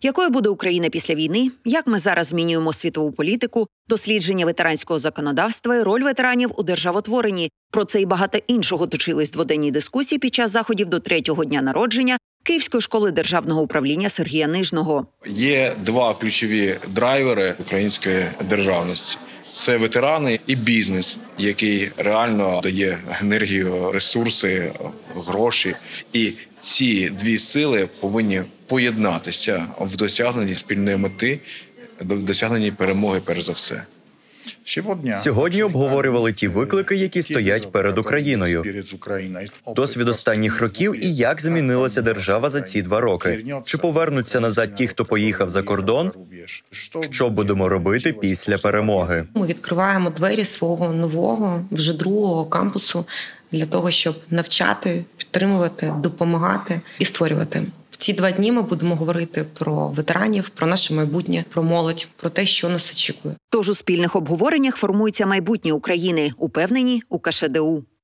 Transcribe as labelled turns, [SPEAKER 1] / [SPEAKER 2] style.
[SPEAKER 1] Якою буде Україна після війни? Як ми зараз змінюємо світову політику? Дослідження ветеранського законодавства і роль ветеранів у державотворенні. Про це і багато іншого точились дводенні дискусії під час заходів до 3-го дня народження Київської школи державного управління Сергія Нижного.
[SPEAKER 2] Є два ключові драйвери української державності. Це ветерани і бізнес, який реально дає енергію, ресурси, гроші. І ці дві сили повинні поєднатися в досягненні спільної мети, в досягненні перемоги перш за все.
[SPEAKER 3] Сьогодні обговорювали ті виклики, які стоять перед Україною. Досвід останніх років і як змінилася держава за ці 2 роки. Чи повернуться назад ті, хто поїхав за кордон? Що будемо робити після перемоги?
[SPEAKER 4] Ми відкриваємо двері свого нового, вже другого кампусу для того, щоб навчати, підтримувати, допомагати і створювати. В ці 2 дні ми будемо говорити про ветеранів, про наше майбутнє, про молодь, про те, що нас очікує.
[SPEAKER 1] Тож у спільних обговореннях формується майбутнє України, упевнені у КШДУ.